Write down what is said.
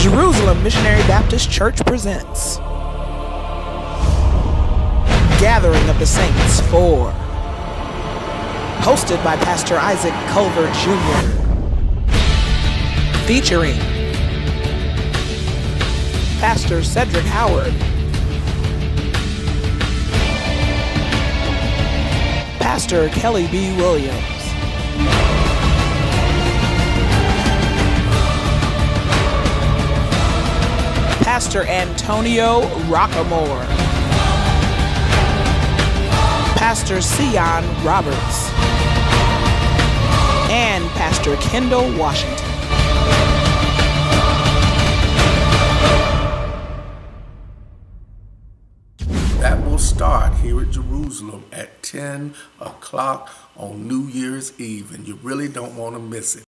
Jerusalem Missionary Baptist Church presents Gathering of the Saints 4, hosted by Pastor Isaac Culver Jr., featuring Pastor Cedric Howard, Pastor Kelly B. Williams, Pastor Antonio Rockamore, Pastor Sion Roberts, and Pastor Kendall Washington. That will start here at Jerusalem at 10 o'clock on New Year's Eve, and you really don't want to miss it.